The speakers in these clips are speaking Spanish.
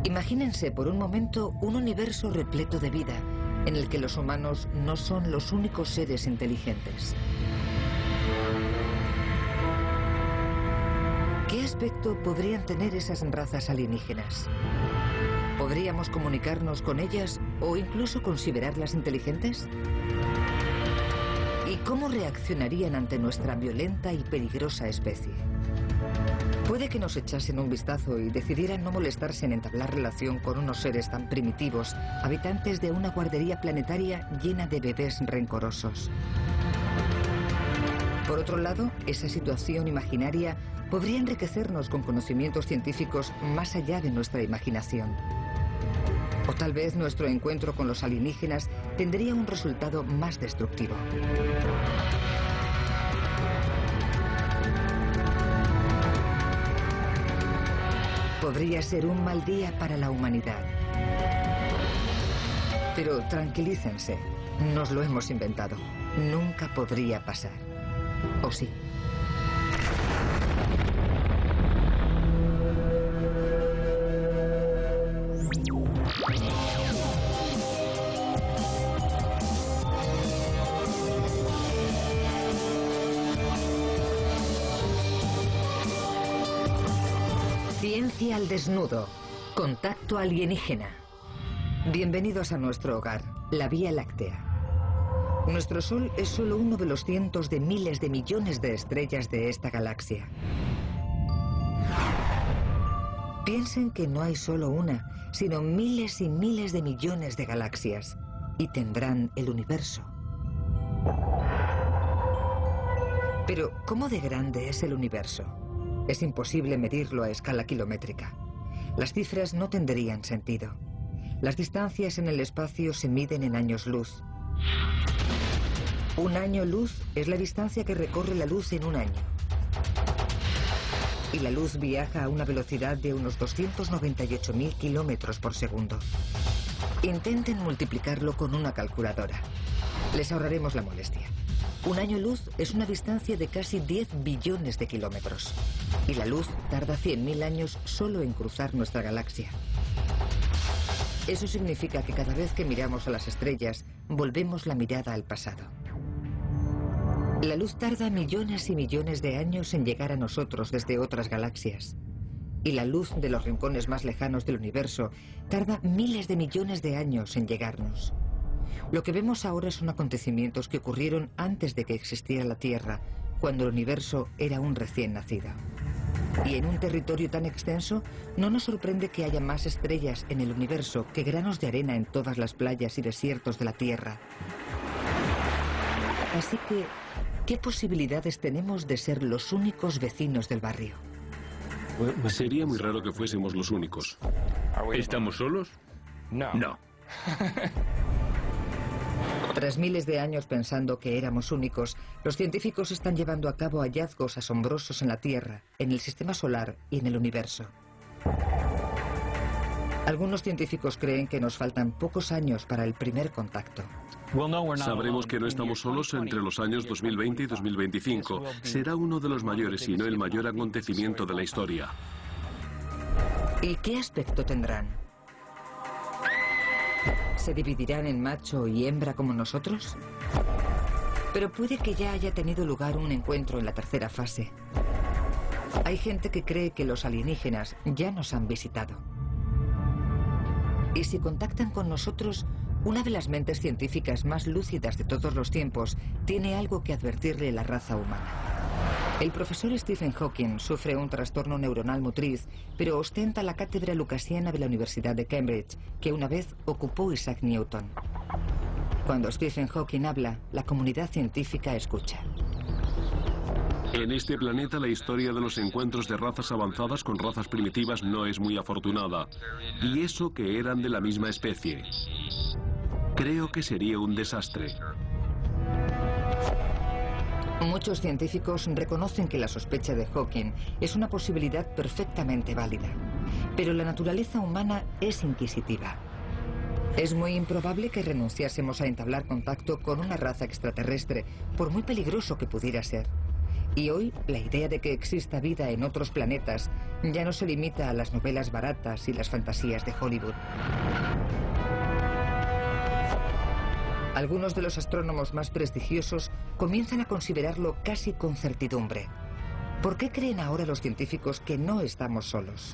Imagínense por un momento un universo repleto de vida, en el que los humanos no son los únicos seres inteligentes. ¿Qué aspecto podrían tener esas razas alienígenas? ¿Podríamos comunicarnos con ellas o incluso considerarlas inteligentes? ¿Y cómo reaccionarían ante nuestra violenta y peligrosa especie? Puede que nos echasen un vistazo y decidieran no molestarse en entablar relación con unos seres tan primitivos, habitantes de una guardería planetaria llena de bebés rencorosos. Por otro lado, esa situación imaginaria podría enriquecernos con conocimientos científicos más allá de nuestra imaginación. O tal vez nuestro encuentro con los alienígenas tendría un resultado más destructivo. Podría ser un mal día para la humanidad. Pero tranquilícense, nos lo hemos inventado. Nunca podría pasar. ¿O sí? Ciencia al desnudo. Contacto alienígena. Bienvenidos a nuestro hogar, la Vía Láctea. Nuestro Sol es solo uno de los cientos de miles de millones de estrellas de esta galaxia. Piensen que no hay solo una, sino miles y miles de millones de galaxias, y tendrán el universo. Pero, ¿cómo de grande es el universo? Es imposible medirlo a escala kilométrica. Las cifras no tendrían sentido. Las distancias en el espacio se miden en años luz. Un año luz es la distancia que recorre la luz en un año. Y la luz viaja a una velocidad de unos 298.000 kilómetros por segundo. Intenten multiplicarlo con una calculadora. Les ahorraremos la molestia. Un año luz es una distancia de casi 10 billones de kilómetros. Y la luz tarda 100.000 años solo en cruzar nuestra galaxia. Eso significa que cada vez que miramos a las estrellas, volvemos la mirada al pasado. La luz tarda millones y millones de años en llegar a nosotros desde otras galaxias. Y la luz de los rincones más lejanos del universo tarda miles de millones de años en llegarnos. Lo que vemos ahora son acontecimientos que ocurrieron antes de que existiera la Tierra, cuando el universo era un recién nacido. Y en un territorio tan extenso, no nos sorprende que haya más estrellas en el universo que granos de arena en todas las playas y desiertos de la Tierra. Así que, ¿qué posibilidades tenemos de ser los únicos vecinos del barrio? Sería muy raro que fuésemos los únicos. ¿Estamos solos? No. Tras miles de años pensando que éramos únicos, los científicos están llevando a cabo hallazgos asombrosos en la Tierra, en el sistema solar y en el universo. Algunos científicos creen que nos faltan pocos años para el primer contacto. Sabremos que no estamos solos entre los años 2020 y 2025. Será uno de los mayores, si no el mayor acontecimiento de la historia. ¿Y qué aspecto tendrán? ¿Se dividirán en macho y hembra como nosotros? Pero puede que ya haya tenido lugar un encuentro en la tercera fase. Hay gente que cree que los alienígenas ya nos han visitado. Y si contactan con nosotros, una de las mentes científicas más lúcidas de todos los tiempos tiene algo que advertirle a la raza humana. El profesor Stephen Hawking sufre un trastorno neuronal motriz, pero ostenta la cátedra lucasiana de la Universidad de Cambridge, que una vez ocupó Isaac Newton. Cuando Stephen Hawking habla, la comunidad científica escucha. En este planeta la historia de los encuentros de razas avanzadas con razas primitivas no es muy afortunada. Y eso que eran de la misma especie. Creo que sería un desastre. Muchos científicos reconocen que la sospecha de Hawking es una posibilidad perfectamente válida, pero la naturaleza humana es inquisitiva. Es muy improbable que renunciásemos a entablar contacto con una raza extraterrestre, por muy peligroso que pudiera ser. Y hoy, la idea de que exista vida en otros planetas ya no se limita a las novelas baratas y las fantasías de Hollywood. Algunos de los astrónomos más prestigiosos comienzan a considerarlo casi con certidumbre. ¿Por qué creen ahora los científicos que no estamos solos?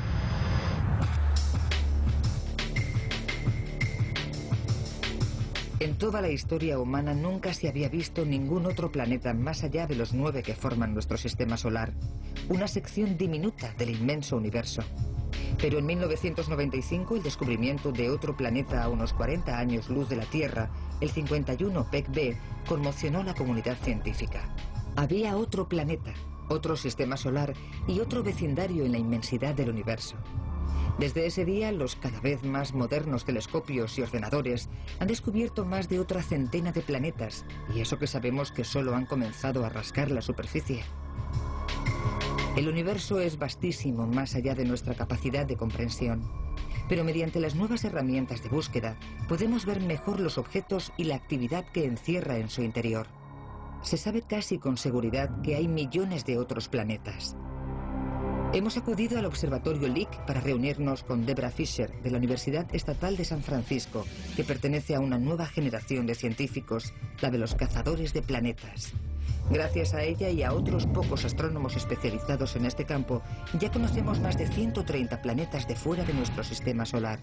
En toda la historia humana nunca se había visto ningún otro planeta más allá de los 9 que forman nuestro sistema solar, una sección diminuta del inmenso universo. Pero en 1995 el descubrimiento de otro planeta a unos 40 años luz de la Tierra, el 51 Pec B, conmocionó a la comunidad científica. Había otro planeta, otro sistema solar y otro vecindario en la inmensidad del universo. Desde ese día, los cada vez más modernos telescopios y ordenadores han descubierto más de otra centena de planetas, y eso que sabemos que solo han comenzado a rascar la superficie. El universo es vastísimo más allá de nuestra capacidad de comprensión, pero mediante las nuevas herramientas de búsqueda podemos ver mejor los objetos y la actividad que encierra en su interior. Se sabe casi con seguridad que hay millones de otros planetas. Hemos acudido al Observatorio Lick para reunirnos con Debra Fischer, de la Universidad Estatal de San Francisco, que pertenece a una nueva generación de científicos, la de los cazadores de planetas. Gracias a ella y a otros pocos astrónomos especializados en este campo, ya conocemos más de 130 planetas de fuera de nuestro sistema solar.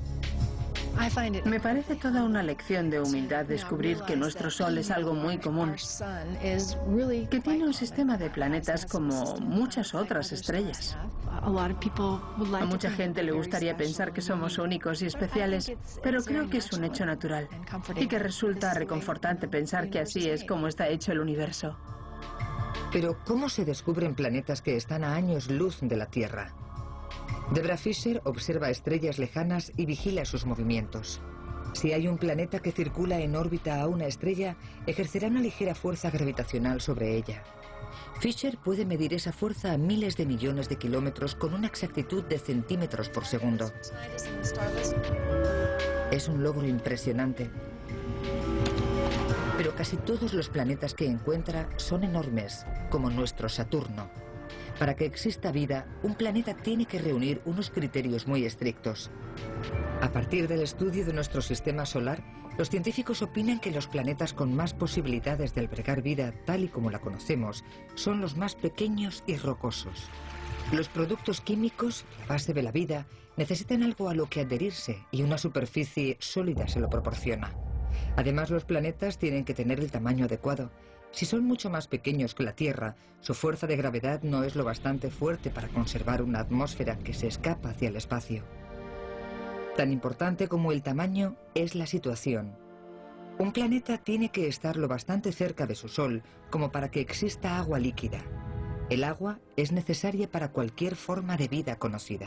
Me parece toda una lección de humildad descubrir que nuestro Sol es algo muy común, que tiene un sistema de planetas como muchas otras estrellas. A mucha gente le gustaría pensar que somos únicos y especiales, pero creo que es un hecho natural y que resulta reconfortante pensar que así es como está hecho el universo. Pero, ¿cómo se descubren planetas que están a años luz de la Tierra? Debra Fischer observa estrellas lejanas y vigila sus movimientos. Si hay un planeta que circula en órbita a una estrella, ejercerá una ligera fuerza gravitacional sobre ella. Fischer puede medir esa fuerza a miles de millones de kilómetros con una exactitud de centímetros por segundo. Es un logro impresionante. Pero casi todos los planetas que encuentra son enormes, como nuestro Saturno. Para que exista vida, un planeta tiene que reunir unos criterios muy estrictos. A partir del estudio de nuestro sistema solar, los científicos opinan que los planetas con más posibilidades de albergar vida tal y como la conocemos son los más pequeños y rocosos. Los productos químicos, la base de la vida, necesitan algo a lo que adherirse y una superficie sólida se lo proporciona. Además, los planetas tienen que tener el tamaño adecuado. Si son mucho más pequeños que la Tierra, su fuerza de gravedad no es lo bastante fuerte para conservar una atmósfera que se escapa hacia el espacio. Tan importante como el tamaño es la situación. Un planeta tiene que estar lo bastante cerca de su Sol como para que exista agua líquida. El agua es necesaria para cualquier forma de vida conocida.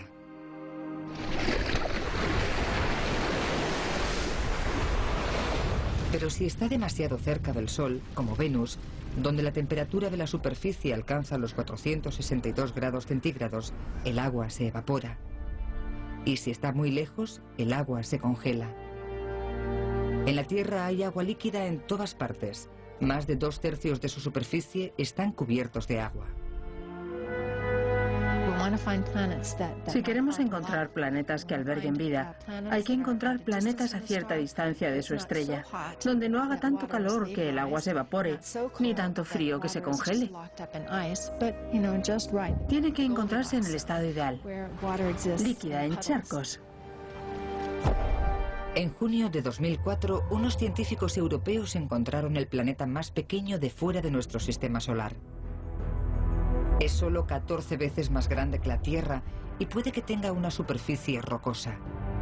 Pero si está demasiado cerca del Sol, como Venus, donde la temperatura de la superficie alcanza los 462 grados centígrados, el agua se evapora. Y si está muy lejos, el agua se congela. En la Tierra hay agua líquida en todas partes. Más de 2/3 de su superficie están cubiertos de agua. Si queremos encontrar planetas que alberguen vida, hay que encontrar planetas a cierta distancia de su estrella, donde no haga tanto calor que el agua se evapore, ni tanto frío que se congele. Tiene que encontrarse en el estado ideal, líquida en charcos. En junio de 2004, unos científicos europeos encontraron el planeta más pequeño de fuera de nuestro sistema solar. Es solo 14 veces más grande que la Tierra y puede que tenga una superficie rocosa.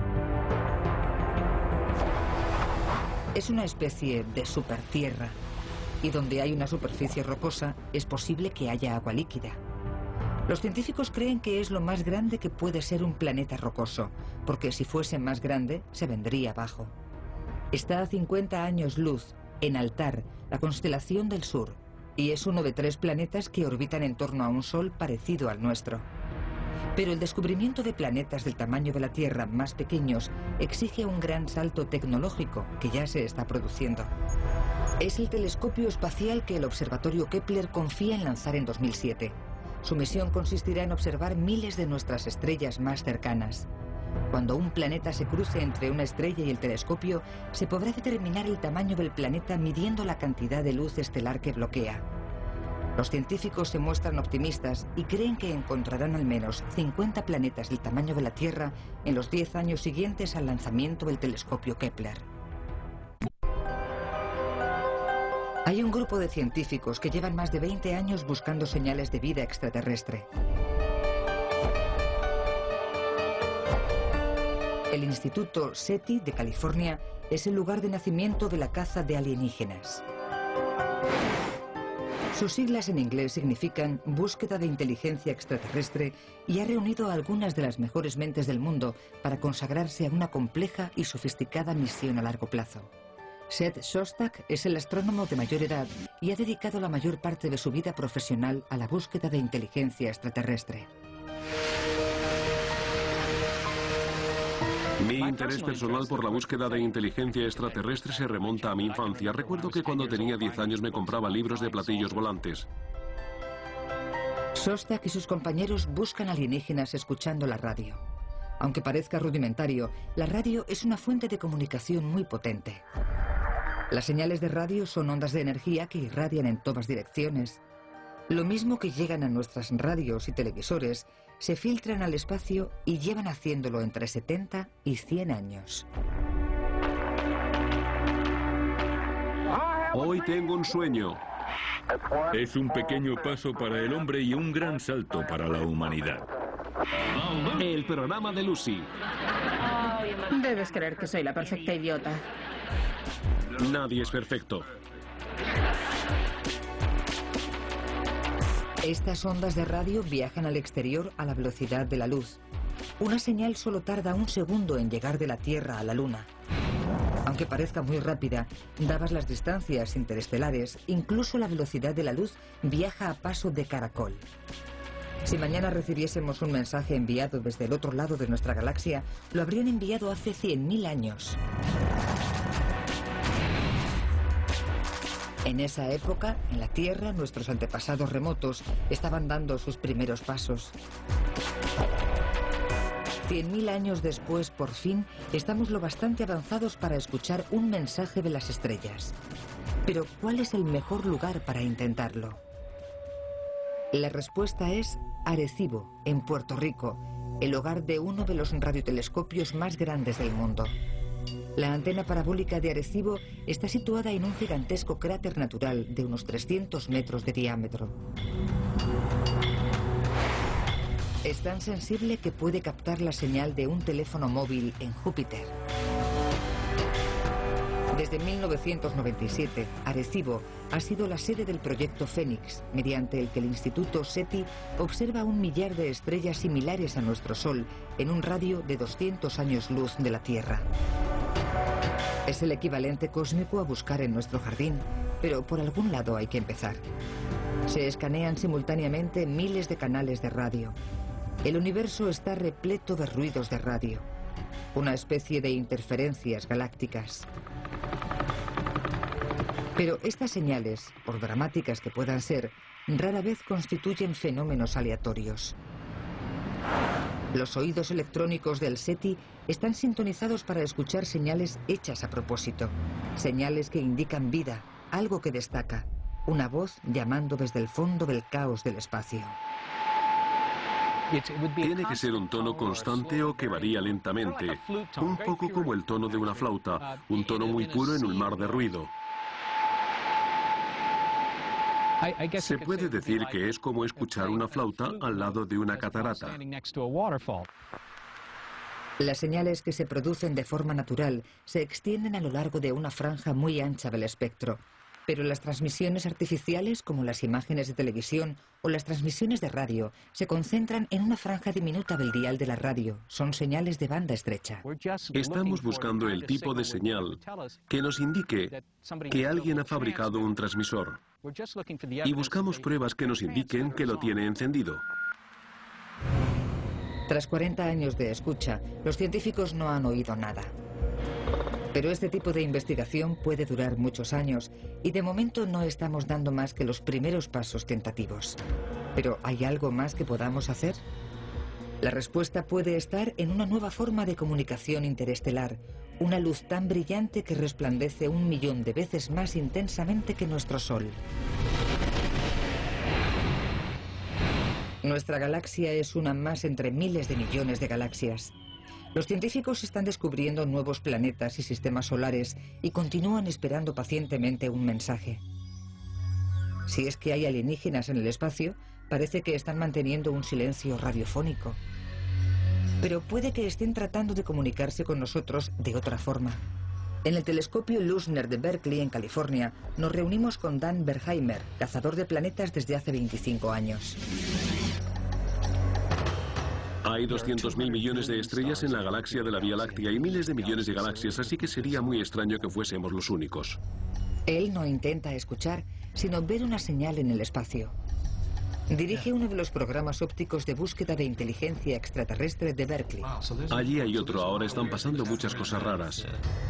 Es una especie de supertierra, y donde hay una superficie rocosa es posible que haya agua líquida. Los científicos creen que es lo más grande que puede ser un planeta rocoso, porque si fuese más grande se vendría abajo. Está a 50 años luz, en Altar, la constelación del sur, y es uno de 3 planetas que orbitan en torno a un Sol parecido al nuestro. Pero el descubrimiento de planetas del tamaño de la Tierra más pequeños exige un gran salto tecnológico que ya se está produciendo. Es el telescopio espacial que el observatorio Kepler confía en lanzar en 2007. Su misión consistirá en observar miles de nuestras estrellas más cercanas. Cuando un planeta se cruce entre una estrella y el telescopio, se podrá determinar el tamaño del planeta midiendo la cantidad de luz estelar que bloquea. Los científicos se muestran optimistas y creen que encontrarán al menos 50 planetas del tamaño de la Tierra en los 10 años siguientes al lanzamiento del telescopio Kepler. Hay un grupo de científicos que llevan más de 20 años buscando señales de vida extraterrestre. El Instituto SETI de California es el lugar de nacimiento de la caza de alienígenas. Sus siglas en inglés significan Búsqueda de Inteligencia Extraterrestre y ha reunido a algunas de las mejores mentes del mundo para consagrarse a una compleja y sofisticada misión a largo plazo. Seth Shostak es el astrónomo de mayor edad y ha dedicado la mayor parte de su vida profesional a la búsqueda de inteligencia extraterrestre. Mi interés personal por la búsqueda de inteligencia extraterrestre se remonta a mi infancia. Recuerdo que cuando tenía 10 años me compraba libros de platillos volantes. Shostak y sus compañeros buscan alienígenas escuchando la radio. Aunque parezca rudimentario, la radio es una fuente de comunicación muy potente. Las señales de radio son ondas de energía que irradian en todas direcciones. Lo mismo que llegan a nuestras radios y televisores, se filtran al espacio y llevan haciéndolo entre 70 y 100 años. Hoy tengo un sueño. Es un pequeño paso para el hombre y un gran salto para la humanidad. El programa de Lucy. Debes creer que soy la perfecta idiota. Nadie es perfecto. Estas ondas de radio viajan al exterior a la velocidad de la luz. Una señal solo tarda un segundo en llegar de la Tierra a la Luna. Aunque parezca muy rápida, dadas las distancias interestelares, incluso la velocidad de la luz viaja a paso de caracol. Si mañana recibiésemos un mensaje enviado desde el otro lado de nuestra galaxia, lo habrían enviado hace 100.000 años. En esa época, en la Tierra, nuestros antepasados remotos estaban dando sus primeros pasos. 100.000 años después, por fin, estamos lo bastante avanzados para escuchar un mensaje de las estrellas. Pero, ¿cuál es el mejor lugar para intentarlo? La respuesta es Arecibo, en Puerto Rico, el hogar de uno de los radiotelescopios más grandes del mundo. La antena parabólica de Arecibo está situada en un gigantesco cráter natural de unos 300 metros de diámetro. Es tan sensible que puede captar la señal de un teléfono móvil en Júpiter. Desde 1997, Arecibo ha sido la sede del proyecto Fénix, mediante el que el Instituto SETI observa 1 millar de estrellas similares a nuestro Sol en un radio de 200 años luz de la Tierra. Es el equivalente cósmico a buscar en nuestro jardín, pero por algún lado hay que empezar. Se escanean simultáneamente miles de canales de radio. El universo está repleto de ruidos de radio, una especie de interferencias galácticas. Pero estas señales, por dramáticas que puedan ser, rara vez constituyen fenómenos aleatorios. Los oídos electrónicos del SETI están sintonizados para escuchar señales hechas a propósito, señales que indican vida, algo que destaca, una voz llamando desde el fondo del caos del espacio. Tiene que ser un tono constante o que varía lentamente, un poco como el tono de una flauta, un tono muy puro en un mar de ruido. Se puede decir que es como escuchar una flauta al lado de una catarata. Las señales que se producen de forma natural se extienden a lo largo de una franja muy ancha del espectro, pero las transmisiones artificiales, como las imágenes de televisión o las transmisiones de radio, se concentran en una franja diminuta del dial de la radio. Son señales de banda estrecha. Estamos buscando el tipo de señal que nos indique que alguien ha fabricado un transmisor. Y buscamos pruebas que nos indiquen que lo tiene encendido. Tras 40 años de escucha, los científicos no han oído nada. Pero este tipo de investigación puede durar muchos años y de momento no estamos dando más que los primeros pasos tentativos. ¿Pero hay algo más que podamos hacer? La respuesta puede estar en una nueva forma de comunicación interestelar, una luz tan brillante que resplandece 1 millón de veces más intensamente que nuestro Sol. Nuestra galaxia es una más entre miles de millones de galaxias. Los científicos están descubriendo nuevos planetas y sistemas solares y continúan esperando pacientemente un mensaje. Si es que hay alienígenas en el espacio, parece que están manteniendo un silencio radiofónico. Pero puede que estén tratando de comunicarse con nosotros de otra forma. En el telescopio Lussner de Berkeley, en California, nos reunimos con Dan Bergheimer, cazador de planetas desde hace 25 años. Hay 200.000 millones de estrellas en la galaxia de la Vía Láctea y miles de millones de galaxias, así que sería muy extraño que fuésemos los únicos. Él no intenta escuchar, sino ver una señal en el espacio. Dirige uno de los programas ópticos de búsqueda de inteligencia extraterrestre de Berkeley. Allí hay otro, ahora están pasando muchas cosas raras.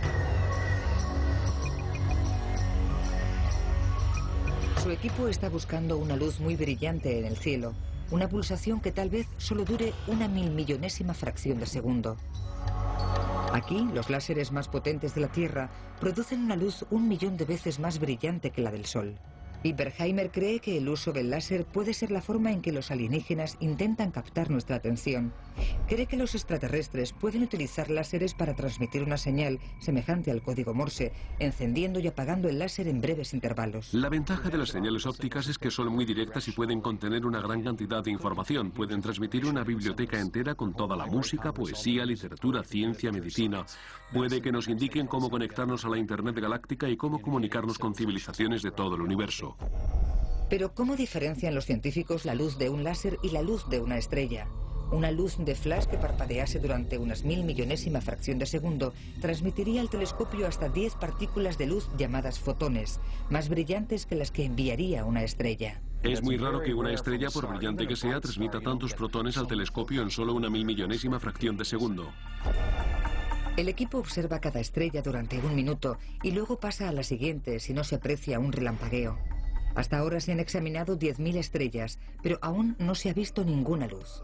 Su equipo está buscando una luz muy brillante en el cielo, una pulsación que tal vez solo dure 1.000.000.000ésima fracción de segundo. Aquí, los láseres más potentes de la Tierra producen una luz 1 millón de veces más brillante que la del Sol. Y Bergheimer cree que el uso del láser puede ser la forma en que los alienígenas intentan captar nuestra atención. Cree que los extraterrestres pueden utilizar láseres para transmitir una señal semejante al código Morse, encendiendo y apagando el láser en breves intervalos. La ventaja de las señales ópticas es que son muy directas y pueden contener una gran cantidad de información. Pueden transmitir una biblioteca entera con toda la música, poesía, literatura, ciencia, medicina. Puede que nos indiquen cómo conectarnos a la Internet galáctica y cómo comunicarnos con civilizaciones de todo el universo. Pero ¿cómo diferencian los científicos la luz de un láser y la luz de una estrella? Una luz de flash que parpadease durante unas 1.000.000.000ésima fracción de segundo transmitiría al telescopio hasta 10 partículas de luz llamadas fotones, más brillantes que las que enviaría una estrella. Es muy raro que una estrella, por brillante que sea, transmita tantos protones al telescopio en solo 1.000.000.000ésima fracción de segundo. El equipo observa cada estrella durante 1 minuto y luego pasa a la siguiente si no se aprecia un relampagueo. Hasta ahora se han examinado 10.000 estrellas, pero aún no se ha visto ninguna luz.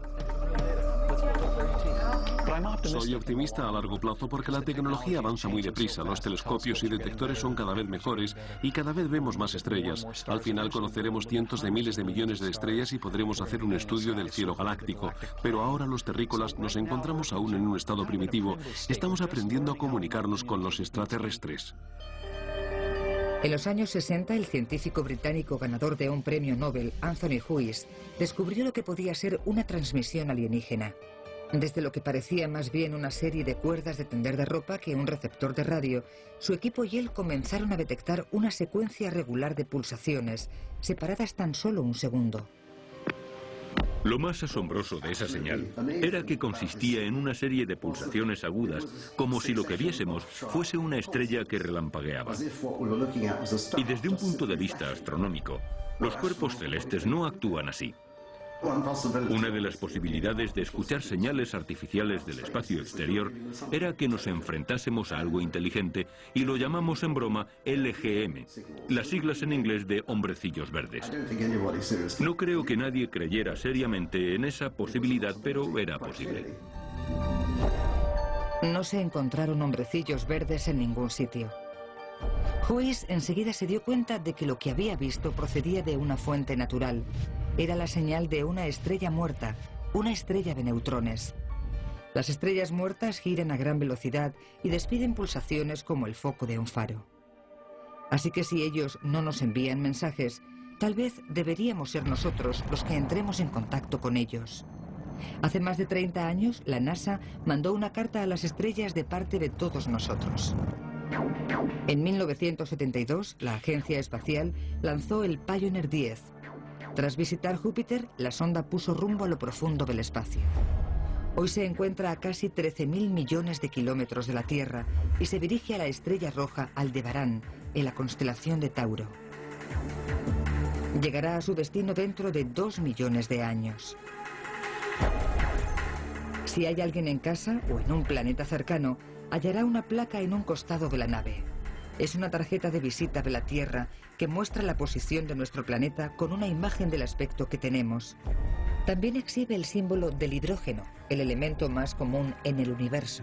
Soy optimista a largo plazo porque la tecnología avanza muy deprisa, los telescopios y detectores son cada vez mejores y cada vez vemos más estrellas. Al final conoceremos cientos de miles de millones de estrellas y podremos hacer un estudio del cielo galáctico. Pero ahora los terrícolas nos encontramos aún en un estado primitivo. Estamos aprendiendo a comunicarnos con los extraterrestres. En los años 60, el científico británico ganador de un premio Nobel, Anthony Huys, descubrió lo que podía ser una transmisión alienígena. Desde lo que parecía más bien una serie de cuerdas de tender de ropa que un receptor de radio, su equipo y él comenzaron a detectar una secuencia regular de pulsaciones, separadas tan solo 1 segundo. Lo más asombroso de esa señal era que consistía en una serie de pulsaciones agudas, como si lo que viésemos fuese una estrella que relampagueaba. Y desde un punto de vista astronómico, los cuerpos celestes no actúan así. Una de las posibilidades de escuchar señales artificiales del espacio exterior era que nos enfrentásemos a algo inteligente y lo llamamos en broma LGM, las siglas en inglés de hombrecillos verdes. No creo que nadie creyera seriamente en esa posibilidad, pero era posible. No se encontraron hombrecillos verdes en ningún sitio. Huys enseguida se dio cuenta de que lo que había visto procedía de una fuente natural. Era la señal de una estrella muerta, una estrella de neutrones. Las estrellas muertas giran a gran velocidad y despiden pulsaciones como el foco de un faro. Así que si ellos no nos envían mensajes, tal vez deberíamos ser nosotros los que entremos en contacto con ellos. Hace más de 30 años, la NASA mandó una carta a las estrellas de parte de todos nosotros. En 1972, la agencia espacial lanzó el Pioneer 10. Tras visitar Júpiter, la sonda puso rumbo a lo profundo del espacio. Hoy se encuentra a casi 13.000 millones de kilómetros de la Tierra y se dirige a la estrella roja Aldebarán, en la constelación de Tauro. Llegará a su destino dentro de 2 millones de años. Si hay alguien en casa o en un planeta cercano, hallará una placa en un costado de la nave. Es una tarjeta de visita de la Tierra que muestra la posición de nuestro planeta con una imagen del aspecto que tenemos. También exhibe el símbolo del hidrógeno, el elemento más común en el universo.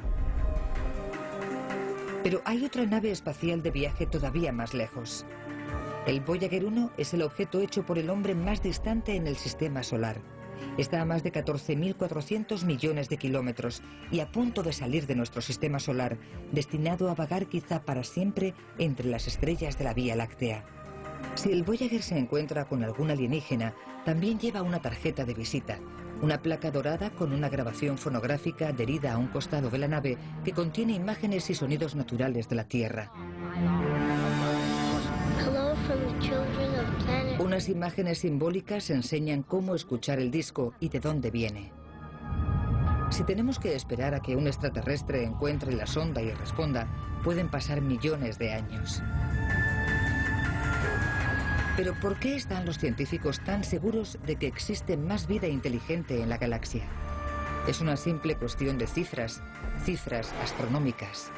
Pero hay otra nave espacial de viaje todavía más lejos. El Voyager 1 es el objeto hecho por el hombre más distante en el sistema solar. Está a más de 14.400 millones de kilómetros y a punto de salir de nuestro sistema solar, destinado a vagar quizá para siempre entre las estrellas de la Vía Láctea. Si el Voyager se encuentra con algún alienígena, también lleva una tarjeta de visita, una placa dorada con una grabación fonográfica adherida a un costado de la nave que contiene imágenes y sonidos naturales de la Tierra. Unas imágenes simbólicas enseñan cómo escuchar el disco y de dónde viene. Si tenemos que esperar a que un extraterrestre encuentre la sonda y responda, pueden pasar millones de años. Pero ¿por qué están los científicos tan seguros de que existe más vida inteligente en la galaxia? Es una simple cuestión de cifras astronómicas.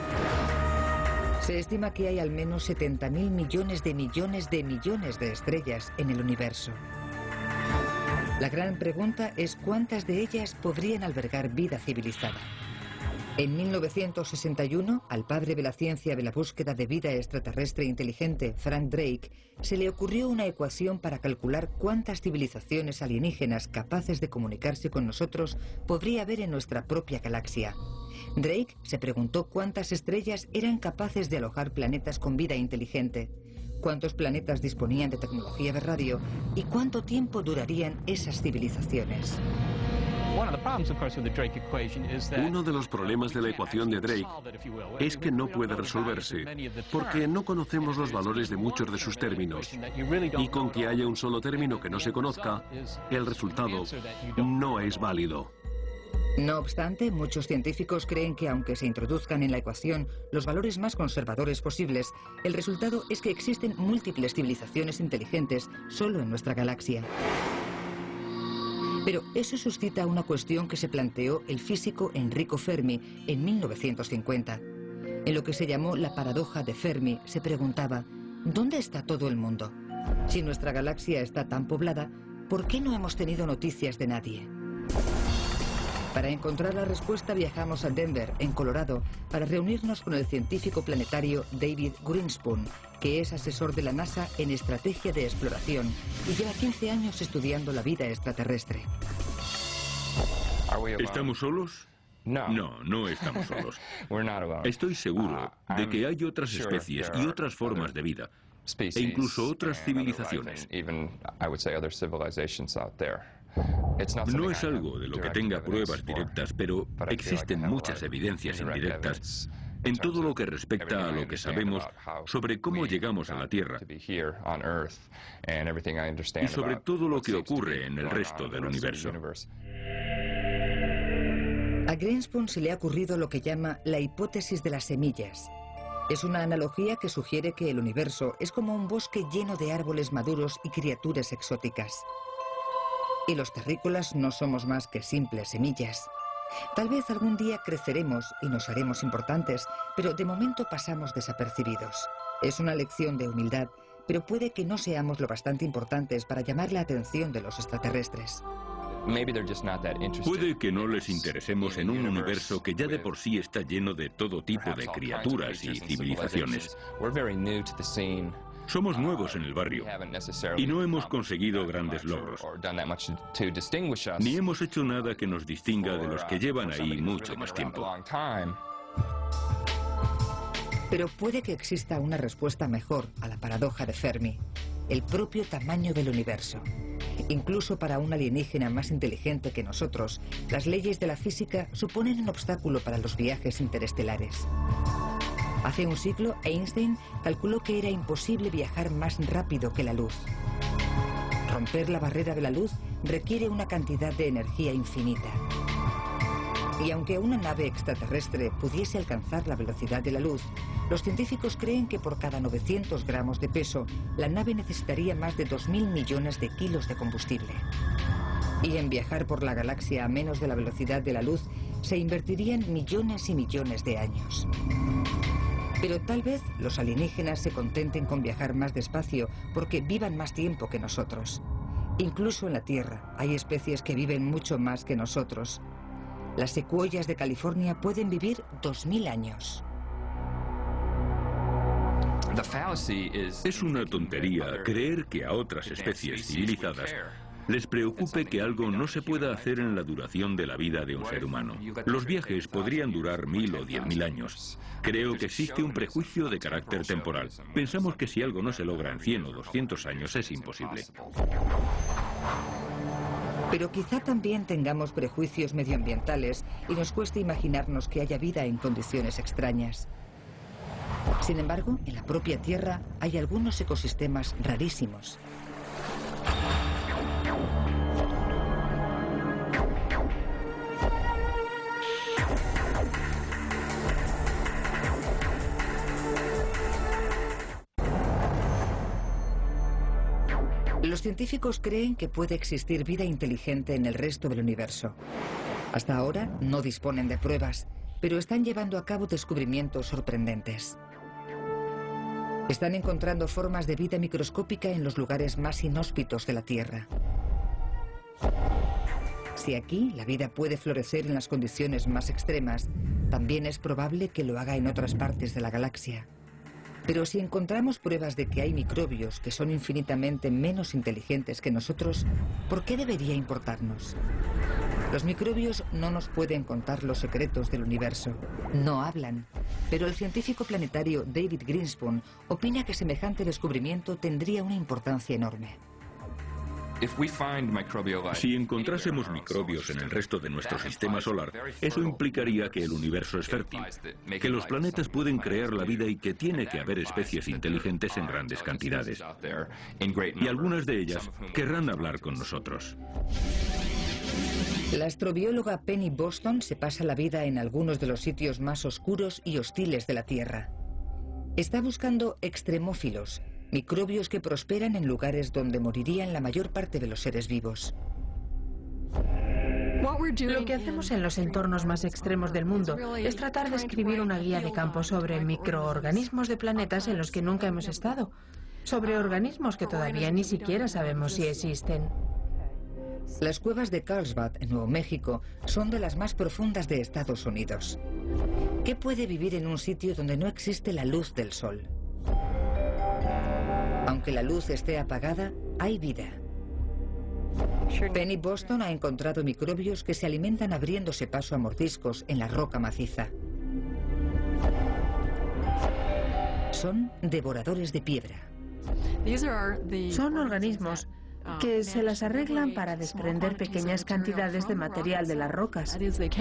Se estima que hay al menos 70.000 millones de estrellas en el universo. La gran pregunta es cuántas de ellas podrían albergar vida civilizada. En 1961, al padre de la ciencia de la búsqueda de vida extraterrestre inteligente, Frank Drake, se le ocurrió una ecuación para calcular cuántas civilizaciones alienígenas capaces de comunicarse con nosotros podría haber en nuestra propia galaxia. Drake se preguntó cuántas estrellas eran capaces de alojar planetas con vida inteligente, cuántos planetas disponían de tecnología de radio y cuánto tiempo durarían esas civilizaciones. Uno de los problemas de la ecuación de Drake es que no puede resolverse, porque no conocemos los valores de muchos de sus términos. Y con que haya un solo término que no se conozca, el resultado no es válido. No obstante, muchos científicos creen que aunque se introduzcan en la ecuación los valores más conservadores posibles, el resultado es que existen múltiples civilizaciones inteligentes solo en nuestra galaxia. Pero eso suscita una cuestión que se planteó el físico Enrico Fermi en 1950. En lo que se llamó la paradoja de Fermi, se preguntaba, ¿dónde está todo el mundo? Si nuestra galaxia está tan poblada, ¿por qué no hemos tenido noticias de nadie? Para encontrar la respuesta viajamos a Denver, en Colorado, para reunirnos con el científico planetario David Grinspoon, que es asesor de la NASA en estrategia de exploración y lleva 15 años estudiando la vida extraterrestre. ¿Estamos solos? No estamos solos. Estoy seguro de que hay otras especies y otras formas de vida, e incluso otras civilizaciones. No es algo de lo que tenga pruebas directas, pero existen muchas evidencias indirectas en todo lo que respecta a lo que sabemos sobre cómo llegamos a la Tierra y sobre todo lo que ocurre en el resto del universo. A Grinspoon se le ha ocurrido lo que llama la hipótesis de las semillas. Es una analogía que sugiere que el universo es como un bosque lleno de árboles maduros y criaturas exóticas. Y los terrícolas no somos más que simples semillas. Tal vez algún día creceremos y nos haremos importantes, pero de momento pasamos desapercibidos. Es una lección de humildad, pero puede que no seamos lo bastante importantes para llamar la atención de los extraterrestres. Puede que no les interesemos en un universo que ya de por sí está lleno de todo tipo de criaturas y civilizaciones. Somos nuevos en el barrio y no hemos conseguido grandes logros, ni hemos hecho nada que nos distinga de los que llevan ahí mucho más tiempo. Pero puede que exista una respuesta mejor a la paradoja de Fermi, el propio tamaño del universo. Incluso para un alienígena más inteligente que nosotros, las leyes de la física suponen un obstáculo para los viajes interestelares. Hace un siglo, Einstein calculó que era imposible viajar más rápido que la luz. Romper la barrera de la luz requiere una cantidad de energía infinita. Y aunque una nave extraterrestre pudiese alcanzar la velocidad de la luz, los científicos creen que por cada 900 gramos de peso, la nave necesitaría más de 2.000 millones de kilos de combustible. Y en viajar por la galaxia a menos de la velocidad de la luz se invertirían millones y millones de años. Pero tal vez los alienígenas se contenten con viajar más despacio porque vivan más tiempo que nosotros. Incluso en la Tierra hay especies que viven mucho más que nosotros. Las secuoyas de California pueden vivir 2000 años. Es una tontería creer que a otras especies civilizadas les preocupe que algo no se pueda hacer en la duración de la vida de un ser humano. Los viajes podrían durar 1000 o 10.000 años. Creo que existe un prejuicio de carácter temporal. Pensamos que si algo no se logra en 100 o 200 años es imposible. Pero quizá también tengamos prejuicios medioambientales y nos cueste imaginarnos que haya vida en condiciones extrañas. Sin embargo, en la propia Tierra hay algunos ecosistemas rarísimos. Los científicos creen que puede existir vida inteligente en el resto del universo. Hasta ahora no disponen de pruebas, pero están llevando a cabo descubrimientos sorprendentes. Están encontrando formas de vida microscópica en los lugares más inhóspitos de la Tierra. Si aquí la vida puede florecer en las condiciones más extremas, también es probable que lo haga en otras partes de la galaxia. Pero si encontramos pruebas de que hay microbios que son infinitamente menos inteligentes que nosotros, ¿por qué debería importarnos? Los microbios no nos pueden contar los secretos del universo. No hablan. Pero el científico planetario David Grinspoon opina que semejante descubrimiento tendría una importancia enorme. Si encontrásemos microbios en el resto de nuestro sistema solar, eso implicaría que el universo es fértil, que los planetas pueden crear la vida y que tiene que haber especies inteligentes en grandes cantidades. Y algunas de ellas querrán hablar con nosotros. La astrobióloga Penny Boston se pasa la vida en algunos de los sitios más oscuros y hostiles de la Tierra. Está buscando extremófilos, microbios que prosperan en lugares donde morirían la mayor parte de los seres vivos. Lo que hacemos en los entornos más extremos del mundo es tratar de escribir una guía de campo sobre microorganismos de planetas en los que nunca hemos estado, sobre organismos que todavía ni siquiera sabemos si existen. Las cuevas de Carlsbad, en Nuevo México, son de las más profundas de Estados Unidos. ¿Qué puede vivir en un sitio donde no existe la luz del sol? Aunque la luz esté apagada, hay vida. Penny Boston ha encontrado microbios que se alimentan abriéndose paso a mordiscos en la roca maciza. Son devoradores de piedra. Son organismos que se las arreglan para desprender pequeñas cantidades de material de las rocas.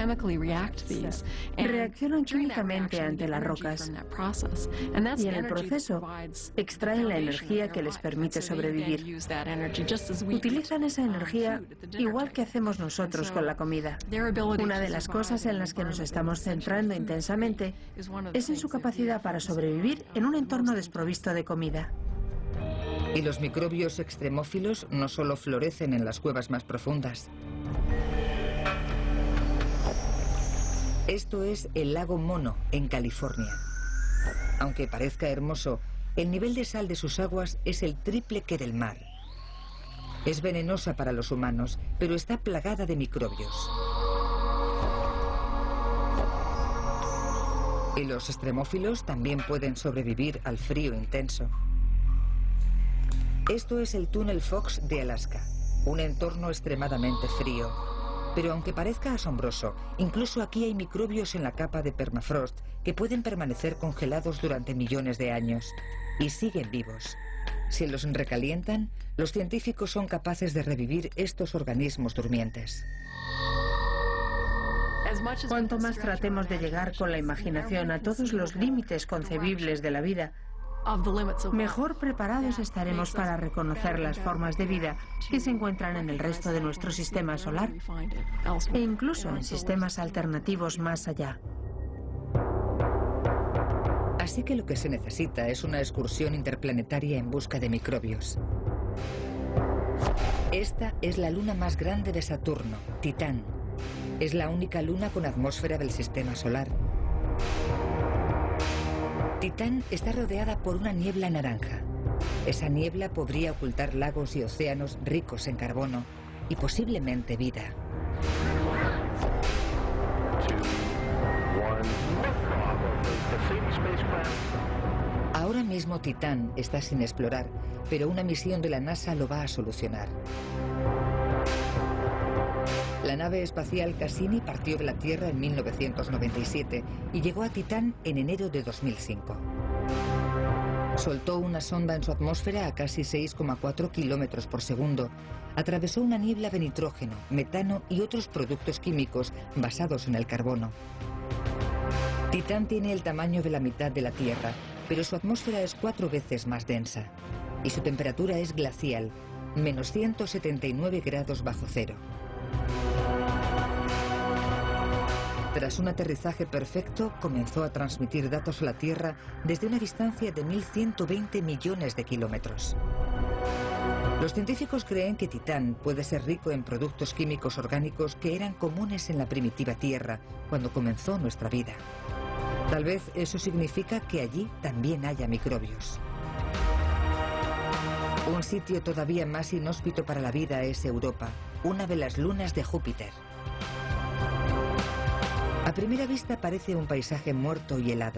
Reaccionan químicamente ante las rocas y en el proceso extraen la energía que les permite sobrevivir. Utilizan esa energía igual que hacemos nosotros con la comida. Una de las cosas en las que nos estamos centrando intensamente es en su capacidad para sobrevivir en un entorno desprovisto de comida. Y los microbios extremófilos no solo florecen en las cuevas más profundas. Esto es el lago Mono, en California. Aunque parezca hermoso, el nivel de sal de sus aguas es el triple que del mar. Es venenosa para los humanos, pero está plagada de microbios. Y los extremófilos también pueden sobrevivir al frío intenso. Esto es el túnel Fox de Alaska, un entorno extremadamente frío. Pero aunque parezca asombroso, incluso aquí hay microbios en la capa de permafrost que pueden permanecer congelados durante millones de años y siguen vivos. Si los recalientan, los científicos son capaces de revivir estos organismos durmientes. Cuanto más tratemos de llegar con la imaginación a todos los límites concebibles de la vida, mejor preparados estaremos para reconocer las formas de vida que se encuentran en el resto de nuestro sistema solar e incluso en sistemas alternativos más allá. Así que lo que se necesita es una excursión interplanetaria en busca de microbios. Esta es la luna más grande de Saturno, Titán. Es la única luna con atmósfera del sistema solar. Titán está rodeada por una niebla naranja. Esa niebla podría ocultar lagos y océanos ricos en carbono y posiblemente vida. Ahora mismo Titán está sin explorar, pero una misión de la NASA lo va a solucionar. La nave espacial Cassini partió de la Tierra en 1997 y llegó a Titán en enero de 2005. Soltó una sonda en su atmósfera a casi 6,4 kilómetros por segundo. Atravesó una niebla de nitrógeno, metano y otros productos químicos basados en el carbono. Titán tiene el tamaño de la mitad de la Tierra, pero su atmósfera es 4 veces más densa. Y su temperatura es glacial, menos 179 grados bajo cero. Tras un aterrizaje perfecto, comenzó a transmitir datos a la Tierra desde una distancia de 1.120 millones de kilómetros. Los científicos creen que Titán puede ser rico en productos químicos orgánicos que eran comunes en la primitiva Tierra cuando comenzó nuestra vida. Tal vez eso significa que allí también haya microbios. Un sitio todavía más inhóspito para la vida es Europa, una de las lunas de Júpiter. A primera vista parece un paisaje muerto y helado.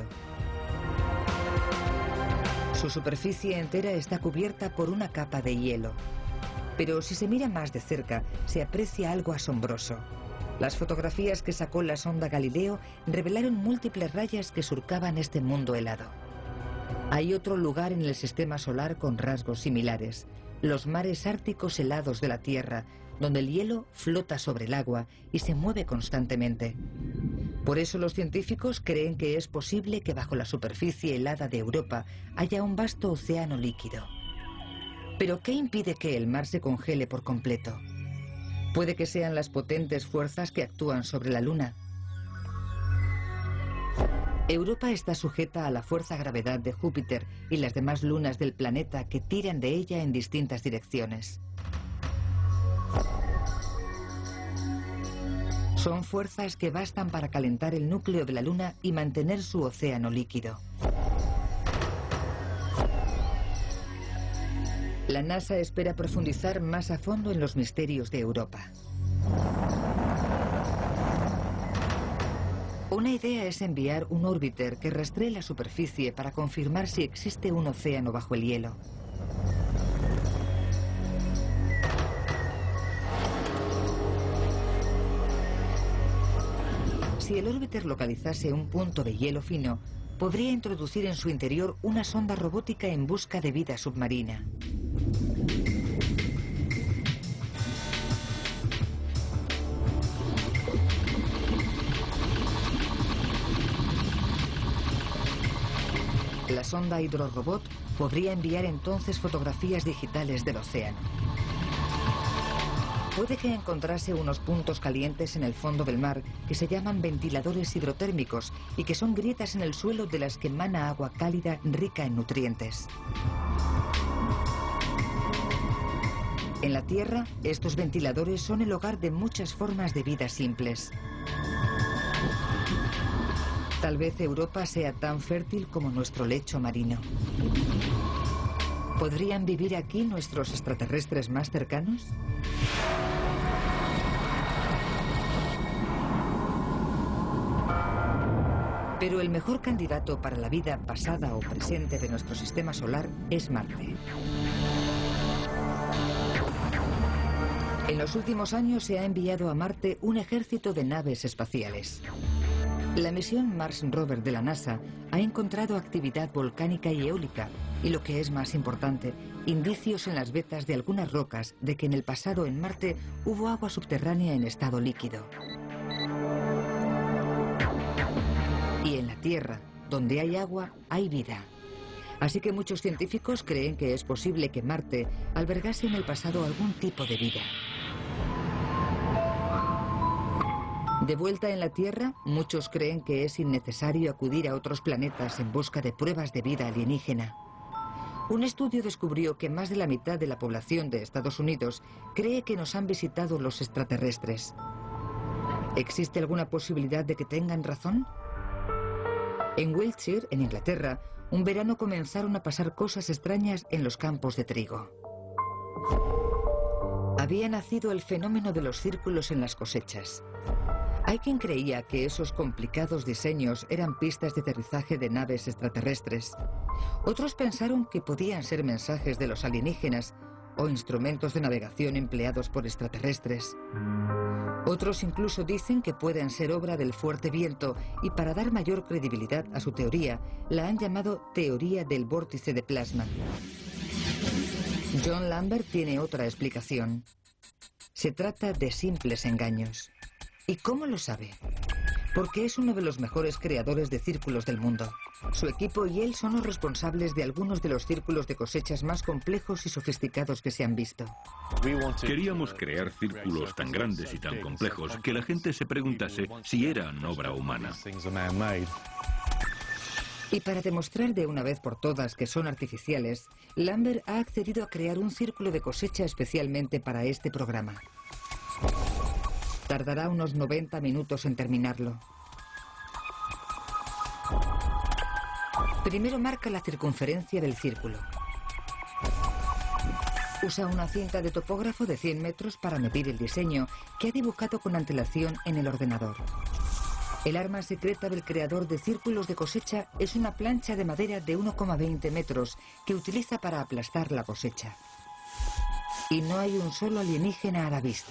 Su superficie entera está cubierta por una capa de hielo. Pero si se mira más de cerca, se aprecia algo asombroso. Las fotografías que sacó la sonda Galileo revelaron múltiples rayas que surcaban este mundo helado. Hay otro lugar en el sistema solar con rasgos similares: los mares árticos helados de la Tierra, donde el hielo flota sobre el agua y se mueve constantemente. Por eso los científicos creen que es posible que bajo la superficie helada de Europa haya un vasto océano líquido. ¿Pero qué impide que el mar se congele por completo? Puede que sean las potentes fuerzas que actúan sobre la Luna. Europa está sujeta a la fuerza gravedad de Júpiter y las demás lunas del planeta que tiran de ella en distintas direcciones. Son fuerzas que bastan para calentar el núcleo de la Luna y mantener su océano líquido. La NASA espera profundizar más a fondo en los misterios de Europa. Una idea es enviar un órbiter que rastree la superficie para confirmar si existe un océano bajo el hielo. Si el órbiter localizase un punto de hielo fino, podría introducir en su interior una sonda robótica en busca de vida submarina. La sonda hidrorobot podría enviar entonces fotografías digitales del océano. Puede que encontrase unos puntos calientes en el fondo del mar que se llaman ventiladores hidrotérmicos y que son grietas en el suelo de las que emana agua cálida rica en nutrientes. En la Tierra, estos ventiladores son el hogar de muchas formas de vida simples. Tal vez Europa sea tan fértil como nuestro lecho marino. ¿Podrían vivir aquí nuestros extraterrestres más cercanos? Pero el mejor candidato para la vida pasada o presente de nuestro sistema solar es Marte. En los últimos años se ha enviado a Marte un ejército de naves espaciales. La misión Mars Rover de la NASA ha encontrado actividad volcánica y eólica y, lo que es más importante, indicios en las vetas de algunas rocas de que en el pasado en Marte hubo agua subterránea en estado líquido. Y en la Tierra, donde hay agua, hay vida. Así que muchos científicos creen que es posible que Marte albergase en el pasado algún tipo de vida. De vuelta en la Tierra, muchos creen que es innecesario acudir a otros planetas en busca de pruebas de vida alienígena. Un estudio descubrió que más de la mitad de la población de Estados Unidos cree que nos han visitado los extraterrestres. ¿Existe alguna posibilidad de que tengan razón? En Wiltshire, en Inglaterra, un verano comenzaron a pasar cosas extrañas en los campos de trigo. Había nacido el fenómeno de los círculos en las cosechas. Hay quien creía que esos complicados diseños eran pistas de aterrizaje de naves extraterrestres. Otros pensaron que podían ser mensajes de los alienígenas o instrumentos de navegación empleados por extraterrestres. Otros incluso dicen que pueden ser obra del fuerte viento y para dar mayor credibilidad a su teoría, la han llamado teoría del vórtice de plasma. John Lambert tiene otra explicación. Se trata de simples engaños. ¿Y cómo lo sabe? Porque es uno de los mejores creadores de círculos del mundo. Su equipo y él son los responsables de algunos de los círculos de cosechas más complejos y sofisticados que se han visto. Queríamos crear círculos tan grandes y tan complejos que la gente se preguntase si eran obra humana. Y para demostrar de una vez por todas que son artificiales, Lambert ha accedido a crear un círculo de cosecha especialmente para este programa. Tardará unos 90 minutos en terminarlo. Primero marca la circunferencia del círculo. Usa una cinta de topógrafo de 100 metros para medir el diseño que ha dibujado con antelación en el ordenador. El arma secreta del creador de círculos de cosecha es una plancha de madera de 1,20 metros que utiliza para aplastar la cosecha. Y no hay un solo alienígena a la vista.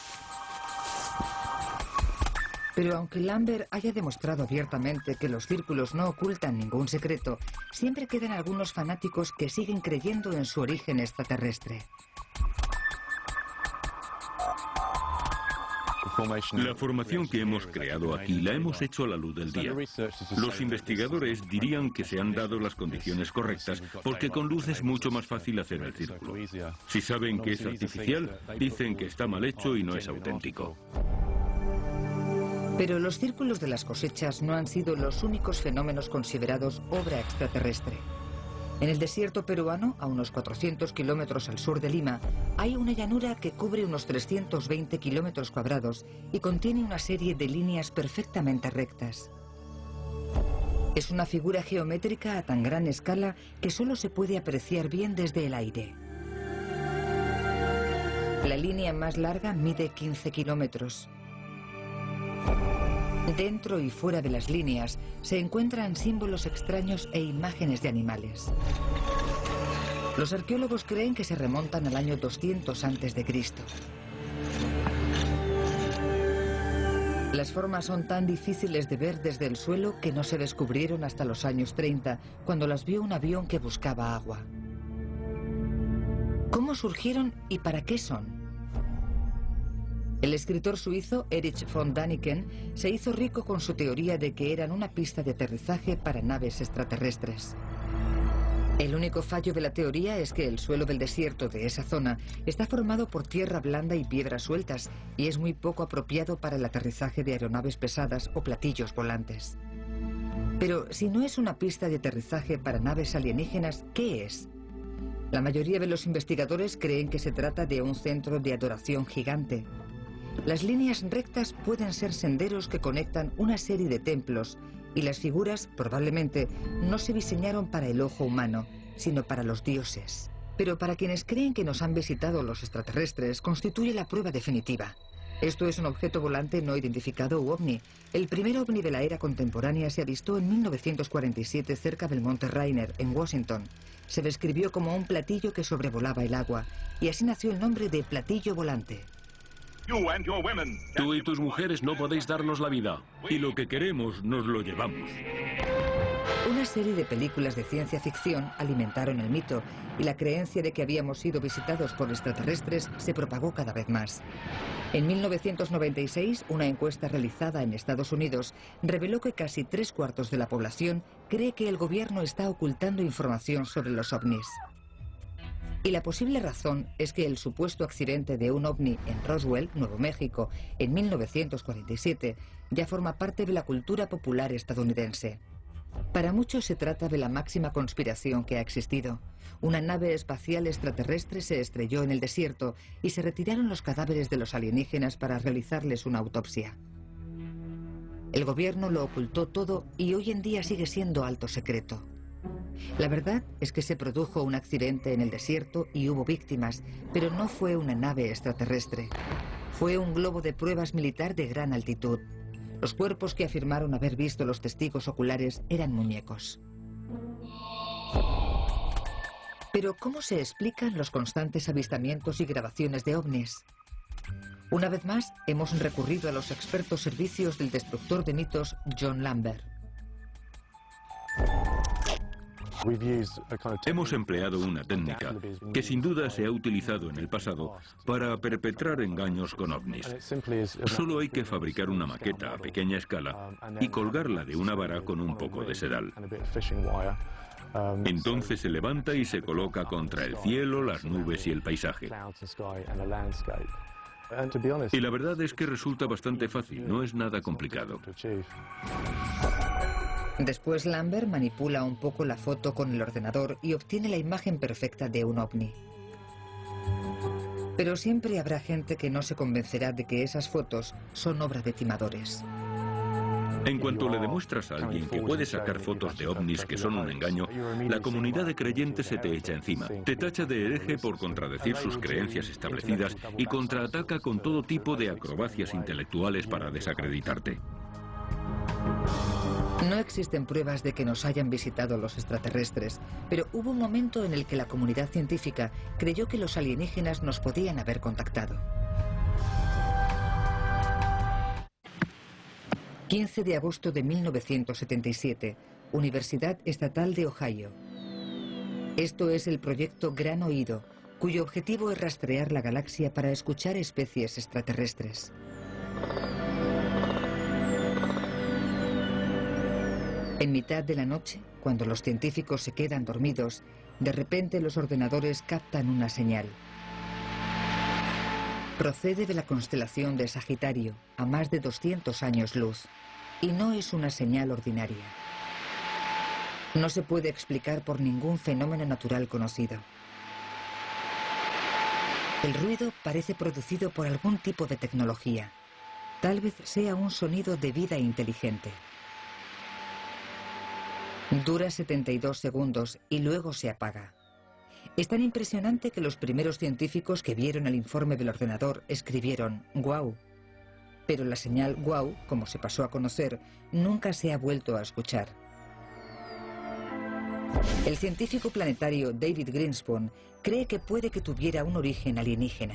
Pero aunque Lambert haya demostrado abiertamente que los círculos no ocultan ningún secreto, siempre quedan algunos fanáticos que siguen creyendo en su origen extraterrestre. La formación que hemos creado aquí la hemos hecho a la luz del día. Los investigadores dirían que se han dado las condiciones correctas porque con luz es mucho más fácil hacer el círculo. Si saben que es artificial, dicen que está mal hecho y no es auténtico. Pero los círculos de las cosechas no han sido los únicos fenómenos considerados obra extraterrestre. En el desierto peruano, a unos 400 kilómetros al sur de Lima, hay una llanura que cubre unos 320 kilómetros cuadrados y contiene una serie de líneas perfectamente rectas. Es una figura geométrica a tan gran escala que solo se puede apreciar bien desde el aire. La línea más larga mide 15 kilómetros. Dentro y fuera de las líneas se encuentran símbolos extraños e imágenes de animales. Los arqueólogos creen que se remontan al año 200 a.C. Las formas son tan difíciles de ver desde el suelo que no se descubrieron hasta los años 30, cuando las vio un avión que buscaba agua. ¿Cómo surgieron y para qué son? El escritor suizo Erich von Däniken se hizo rico con su teoría de que eran una pista de aterrizaje para naves extraterrestres. El único fallo de la teoría es que el suelo del desierto de esa zona está formado por tierra blanda y piedras sueltas y es muy poco apropiado para el aterrizaje de aeronaves pesadas o platillos volantes. Pero si no es una pista de aterrizaje para naves alienígenas, ¿qué es? La mayoría de los investigadores creen que se trata de un centro de adoración gigante. Las líneas rectas pueden ser senderos que conectan una serie de templos y las figuras probablemente no se diseñaron para el ojo humano, sino para los dioses. Pero para quienes creen que nos han visitado los extraterrestres, constituye la prueba definitiva. Esto es un objeto volante no identificado u ovni. El primer ovni de la era contemporánea se avistó en 1947 cerca del monte Rainier, en Washington. Se describió como un platillo que sobrevolaba el agua, y así nació el nombre de platillo volante. Tú y tus mujeres no podéis darnos la vida. Y lo que queremos nos lo llevamos. Una serie de películas de ciencia ficción alimentaron el mito y la creencia de que habíamos sido visitados por extraterrestres se propagó cada vez más. En 1996, una encuesta realizada en Estados Unidos reveló que casi 3/4 de la población cree que el gobierno está ocultando información sobre los ovnis. Y la posible razón es que el supuesto accidente de un ovni en Roswell, Nuevo México, en 1947, ya forma parte de la cultura popular estadounidense. Para muchos se trata de la máxima conspiración que ha existido. Una nave espacial extraterrestre se estrelló en el desierto y se retiraron los cadáveres de los alienígenas para realizarles una autopsia. El gobierno lo ocultó todo y hoy en día sigue siendo alto secreto. La verdad es que se produjo un accidente en el desierto y hubo víctimas, pero no fue una nave extraterrestre. Fue un globo de pruebas militar de gran altitud. Los cuerpos que afirmaron haber visto los testigos oculares eran muñecos. Pero ¿cómo se explican los constantes avistamientos y grabaciones de ovnis? Una vez más, hemos recurrido a los expertos servicios del destructor de mitos John Lambert. Hemos empleado una técnica que sin duda se ha utilizado en el pasado para perpetrar engaños con ovnis. Solo hay que fabricar una maqueta a pequeña escala y colgarla de una vara con un poco de sedal. Entonces se levanta y se coloca contra el cielo, las nubes y el paisaje. Y la verdad es que resulta bastante fácil, no es nada complicado. Después Lambert manipula un poco la foto con el ordenador y obtiene la imagen perfecta de un ovni. Pero siempre habrá gente que no se convencerá de que esas fotos son obra de timadores. En cuanto le demuestras a alguien que puede sacar fotos de ovnis que son un engaño, la comunidad de creyentes se te echa encima. Te tacha de hereje por contradecir sus creencias establecidas y contraataca con todo tipo de acrobacias intelectuales para desacreditarte. No existen pruebas de que nos hayan visitado los extraterrestres, pero hubo un momento en el que la comunidad científica creyó que los alienígenas nos podían haber contactado. 15 de agosto de 1977, Universidad Estatal de Ohio. Esto es el proyecto Gran Oído, cuyo objetivo es rastrear la galaxia para escuchar especies extraterrestres. En mitad de la noche, cuando los científicos se quedan dormidos, de repente los ordenadores captan una señal. Procede de la constelación de Sagitario, a más de 200 años luz, y no es una señal ordinaria. No se puede explicar por ningún fenómeno natural conocido. El ruido parece producido por algún tipo de tecnología. Tal vez sea un sonido de vida inteligente. Dura 72 segundos y luego se apaga. Es tan impresionante que los primeros científicos que vieron el informe del ordenador escribieron «Guau». Pero la señal «Guau», como se pasó a conocer, nunca se ha vuelto a escuchar. El científico planetario David Grinspoon cree que puede que tuviera un origen alienígena.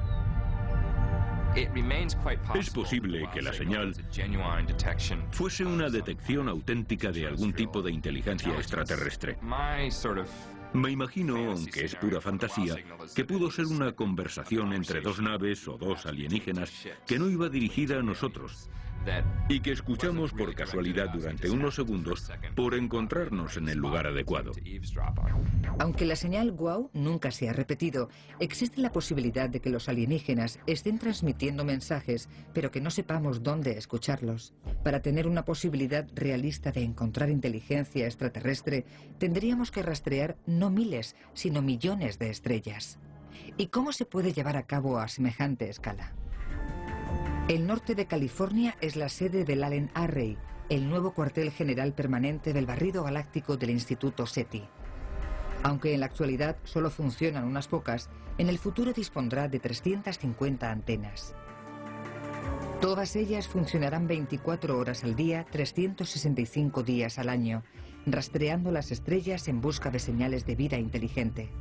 Es posible que la señal fuese una detección auténtica de algún tipo de inteligencia extraterrestre. Me imagino, aunque es pura fantasía, que pudo ser una conversación entre dos naves o dos alienígenas que no iba dirigida a nosotros y que escuchamos por casualidad durante unos segundos por encontrarnos en el lugar adecuado. Aunque la señal Guau nunca se ha repetido, existe la posibilidad de que los alienígenas estén transmitiendo mensajes, pero que no sepamos dónde escucharlos. Para tener una posibilidad realista de encontrar inteligencia extraterrestre, tendríamos que rastrear no miles, sino millones de estrellas. ¿Y cómo se puede llevar a cabo a semejante escala? El norte de California es la sede del Allen Array, el nuevo cuartel general permanente del barrido galáctico del Instituto SETI. Aunque en la actualidad solo funcionan unas pocas, en el futuro dispondrá de 350 antenas. Todas ellas funcionarán 24 horas al día, 365 días al año, rastreando las estrellas en busca de señales de vida inteligente.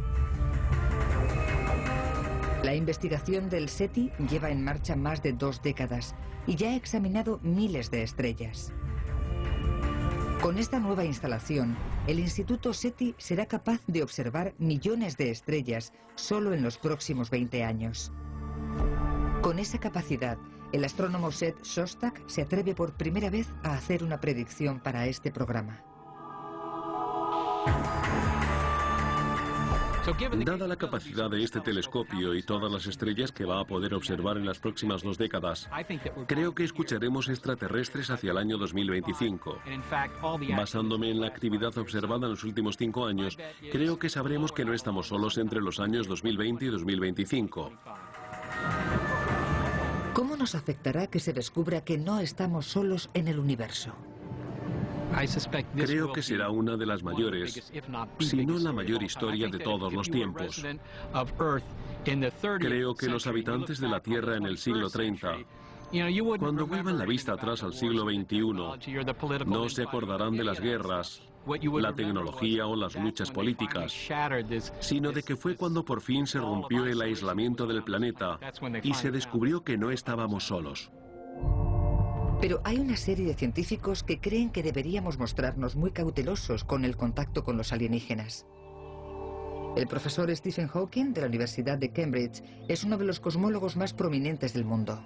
La investigación del SETI lleva en marcha más de 2 décadas y ya ha examinado miles de estrellas. Con esta nueva instalación, el Instituto SETI será capaz de observar millones de estrellas solo en los próximos 20 años. Con esa capacidad, el astrónomo Seth Shostak se atreve por primera vez a hacer una predicción para este programa. Dada la capacidad de este telescopio y todas las estrellas que va a poder observar en las próximas 2 décadas, creo que escucharemos extraterrestres hacia el año 2025. Basándome en la actividad observada en los últimos 5 años, creo que sabremos que no estamos solos entre los años 2020 y 2025. ¿Cómo nos afectará que se descubra que no estamos solos en el universo? Creo que será una de las mayores, si no la mayor historia de todos los tiempos. Creo que los habitantes de la Tierra en el siglo 30, cuando vuelvan la vista atrás al siglo XXI, no se acordarán de las guerras, la tecnología o las luchas políticas, sino de que fue cuando por fin se rompió el aislamiento del planeta y se descubrió que no estábamos solos. Pero hay una serie de científicos que creen que deberíamos mostrarnos muy cautelosos con el contacto con los alienígenas. El profesor Stephen Hawking de la Universidad de Cambridge es uno de los cosmólogos más prominentes del mundo.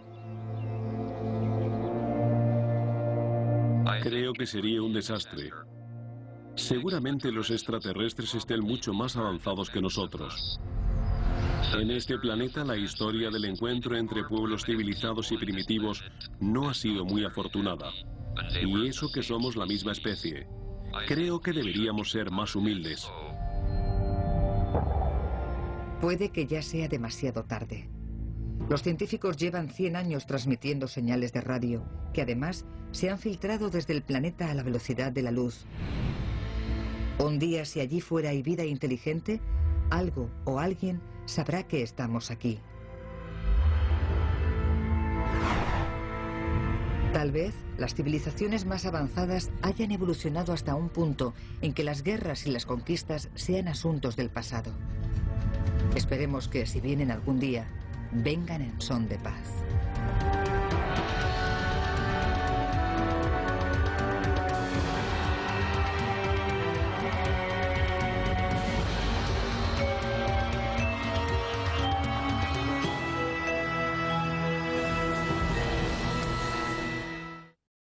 Creo que sería un desastre. Seguramente los extraterrestres estén mucho más avanzados que nosotros. En este planeta la historia del encuentro entre pueblos civilizados y primitivos no ha sido muy afortunada. Y eso que somos la misma especie. Creo que deberíamos ser más humildes. Puede que ya sea demasiado tarde. Los científicos llevan 100 años transmitiendo señales de radio, que además se han filtrado desde el planeta a la velocidad de la luz. Un día, si allí fuera hay vida inteligente, algo o alguien sabrá que estamos aquí. Tal vez las civilizaciones más avanzadas hayan evolucionado hasta un punto en que las guerras y las conquistas sean asuntos del pasado. Esperemos que, si vienen algún día, vengan en son de paz.